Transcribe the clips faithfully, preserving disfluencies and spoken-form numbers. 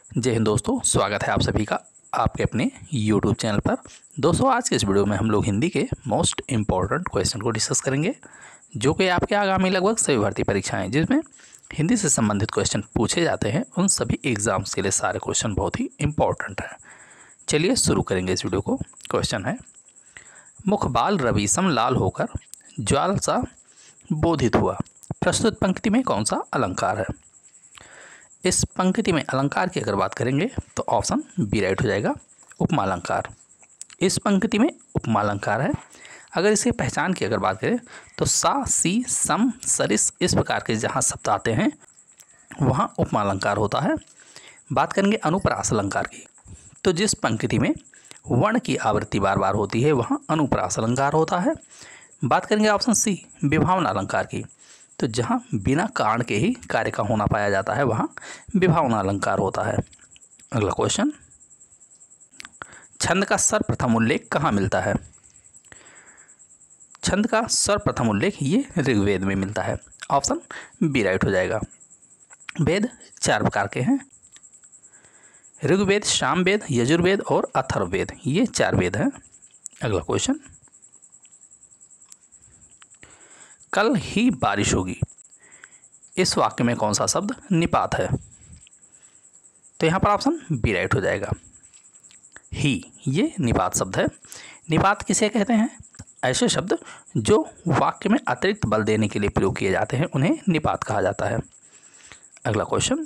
जय हिंद दोस्तों, स्वागत है आप सभी का आपके अपने यूट्यूब चैनल पर। दोस्तों, आज के इस वीडियो में हम लोग हिंदी के मोस्ट इम्पॉर्टेंट क्वेश्चन को डिस्कस करेंगे, जो कि आपके आगामी लगभग सभी भर्ती परीक्षाएं जिसमें हिंदी से संबंधित क्वेश्चन पूछे जाते हैं, उन सभी एग्जाम्स के लिए सारे क्वेश्चन बहुत ही इंपॉर्टेंट हैं। चलिए शुरू करेंगे इस वीडियो को। क्वेश्चन है, मुखबाल रविसम लाल होकर ज्वाल सा बोधित हुआ, प्रस्तुत पंक्ति में कौन सा अलंकार है। इस पंक्ति में अलंकार की अगर बात करेंगे तो ऑप्शन बी राइट हो जाएगा, उपमा अलंकार। इस पंक्ति में उपमा अलंकार है। अगर इसे पहचान की अगर बात करें तो सा, सी, सम, सरिस इस प्रकार के जहाँ शब्द आते हैं वहाँ उपमा अलंकार होता है। बात करेंगे अनुप्रास अलंकार की, तो जिस पंक्ति में वर्ण की आवृत्ति बार बार होती है वहाँ अनुप्रास अलंकार होता है। बात करेंगे ऑप्शन सी विभावना अलंकार की, तो जहाँ बिना कारण के ही कार्य का होना पाया जाता है वहाँ विभावना अलंकार होता है। अगला क्वेश्चन, छंद का सर्वप्रथम उल्लेख कहाँ मिलता है। छंद का सर्वप्रथम उल्लेख ये ऋग्वेद में मिलता है। ऑप्शन बी राइट हो जाएगा। वेद चार प्रकार के हैं, ऋग्वेद, सामवेद, यजुर्वेद और अथर्ववेद, ये चार वेद हैं। अगला क्वेश्चन, कल ही बारिश होगी, इस वाक्य में कौन सा शब्द निपात है। तो यहाँ पर ऑप्शन बी राइट हो जाएगा। ही ये निपात शब्द है। निपात किसे कहते हैं? ऐसे शब्द जो वाक्य में अतिरिक्त बल देने के लिए प्रयोग किए जाते हैं उन्हें निपात कहा जाता है। अगला क्वेश्चन,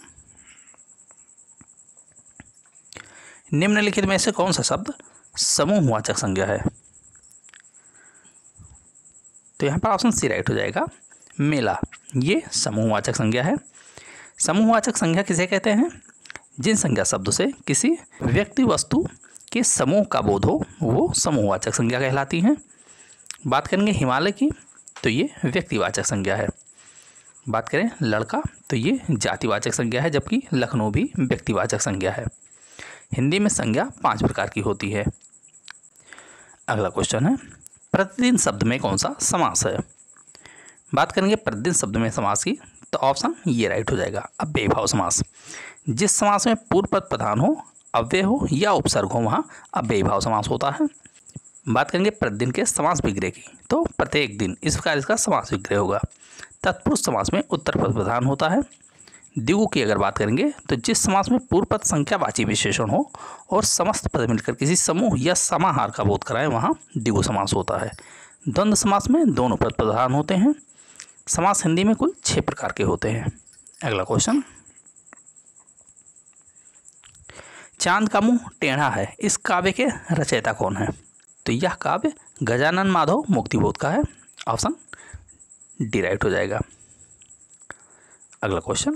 निम्नलिखित में से कौन सा शब्द समूहवाचक संज्ञा है। तो यहाँ पर ऑप्शन सी राइट हो जाएगा, मेला, ये समूहवाचक संज्ञा है। समूहवाचक संज्ञा किसे कहते हैं? जिन संज्ञा शब्दों से किसी व्यक्ति वस्तु के समूह का बोध हो वो समूहवाचक संज्ञा कहलाती हैं। बात करेंगे हिमालय की, तो ये व्यक्तिवाचक संज्ञा है। बात करें लड़का, तो ये जातिवाचक संज्ञा है, जबकि लखनऊ भी व्यक्तिवाचक संज्ञा है। हिंदी में संज्ञा पांच प्रकार की होती है। अगला क्वेश्चन है, प्रतिदिन शब्द में कौन सा समास है। बात करेंगे प्रतिदिन शब्द में समास की, तो ऑप्शन ये राइट हो जाएगा, अव्ययीभाव समास। जिस समास में पूर्व पद प्रधान हो, अव्यय हो या उपसर्ग हो वहाँ अव्ययीभाव समास होता है। बात करेंगे प्रतिदिन के समास विग्रह की, तो प्रत्येक दिन इस प्रकार इसका समास विग्रह होगा। तत्पुरुष समास में उत्तर पद प्रधान होता है। द्विगु की अगर बात करेंगे तो जिस समास में पूर्व पद संख्यावाची विशेषण हो और समस्त पद मिलकर किसी समूह या समाहार का बोध कराएं वहाँ द्विगु समास होता है। द्वंद्व समास में दोनों पद प्रधान होते हैं। समास हिंदी में कुल छह प्रकार के होते हैं। अगला क्वेश्चन, चांद का मुंह टेढ़ा है, इस काव्य के रचयिता कौन है। तो यह काव्य गजानन माधव मुक्तिबोध का है। ऑप्शन डी राइट हो जाएगा। अगला क्वेश्चन,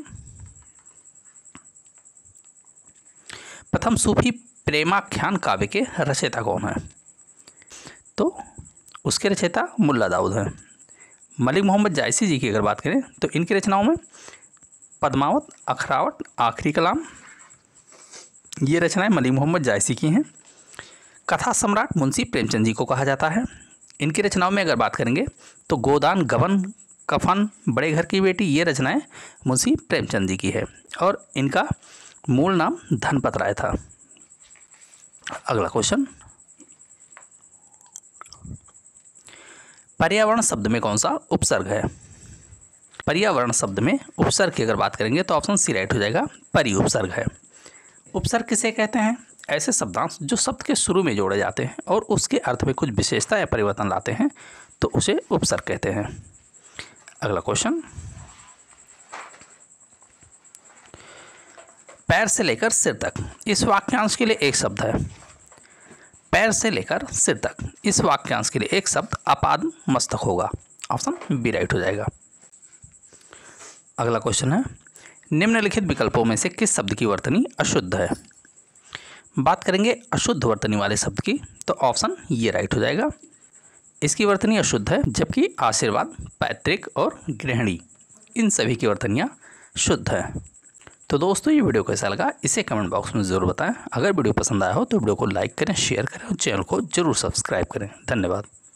प्रथम सूफी प्रेमाख्यान काव्य के रचयिता कौन है। तो उसके रचयिता मुल्ला दाऊद हैं। मलिक मोहम्मद जायसी जी की अगर बात करें तो इनकी रचनाओं में पद्मावत, अखरावट, आखिरी कलाम, ये रचनाएं मलिक मोहम्मद जायसी की हैं। कथा सम्राट मुंशी प्रेमचंद जी को कहा जाता है। इनकी रचनाओं में अगर बात करेंगे तो गोदान, गबन, कफन, बड़े घर की बेटी, ये रचनाएं मुंशी प्रेमचंद जी की है और इनका मूल नाम धनपत राय था। अगला क्वेश्चन, पर्यावरण शब्द में कौन सा उपसर्ग है। पर्यावरण शब्द में उपसर्ग की अगर बात करेंगे तो ऑप्शन सी राइट हो जाएगा, परि उपसर्ग है। उपसर्ग किसे कहते हैं? ऐसे शब्दांश जो शब्द के शुरू में जोड़े जाते हैं और उसके अर्थ में कुछ विशेषता या परिवर्तन लाते हैं तो उसे उपसर्ग कहते हैं। अगला क्वेश्चन, पैर से लेकर सिर तक, इस वाक्यांश के लिए एक शब्द है। पैर से लेकर सिर तक, इस वाक्यांश के लिए एक शब्द अपाद मस्तक होगा। ऑप्शन बी राइट हो जाएगा। अगला क्वेश्चन है, निम्नलिखित विकल्पों में से किस शब्द की वर्तनी अशुद्ध है। बात करेंगे अशुद्ध वर्तनी वाले शब्द की, तो ऑप्शन ये राइट हो जाएगा। इसकी वर्तनी अशुद्ध है, जबकि आशीर्वाद, पैतृक और गृहिणी इन सभी की वर्तनियाँ शुद्ध है। तो दोस्तों, ये वीडियो कैसा लगा इसे कमेंट बॉक्स में ज़रूर बताएं। अगर वीडियो पसंद आया हो तो वीडियो को लाइक करें, शेयर करें और चैनल को जरूर सब्सक्राइब करें। धन्यवाद।